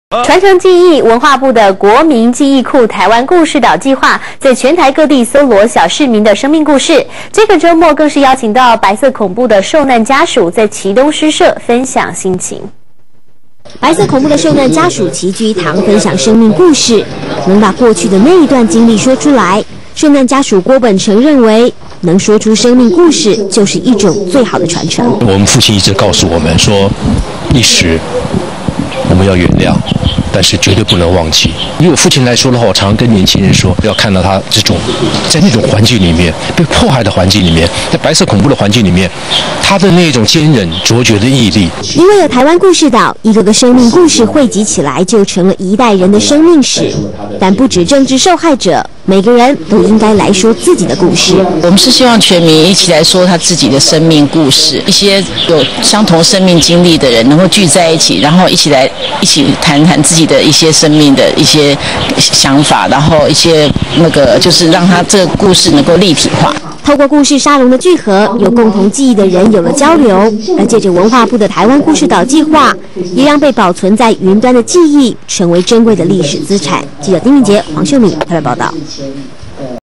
传承记忆，文化部的国民记忆库台湾故事岛计划，在全台各地搜罗小市民的生命故事。这个周末更是邀请到白色恐怖的受难家属，在旗东诗社分享心情。 白色恐怖的受难家属齐聚一堂，分享生命故事，能把过去的那一段经历说出来。受难家属郭本成认为，能说出生命故事，就是一种最好的传承。 我们父亲一直告诉我们说，历史我们要原谅，但是绝对不能忘记。以我父亲来说的话，我常常跟年轻人说，不要看到他这种在那种环境里面被迫害的环境里面，在白色恐怖的环境里面，他的那种坚韧卓绝的毅力。 因为有台湾故事岛，一个个生命故事汇集起来，就成了一代人的生命史。但不止政治受害者，每个人都应该来说自己的故事。 我们是希望全民一起来说他自己的生命故事，一些有相同生命经历的人能够聚在一起，然后一起谈谈自己的一些生命的一些想法，然后一些就是让他这个故事能够立体化。 透过故事沙龙的聚合，有共同记忆的人有了交流，而借着文化部的台湾故事岛计划，也让被保存在云端的记忆成为珍贵的历史资产。记者丁明杰、黄秀敏台北报道。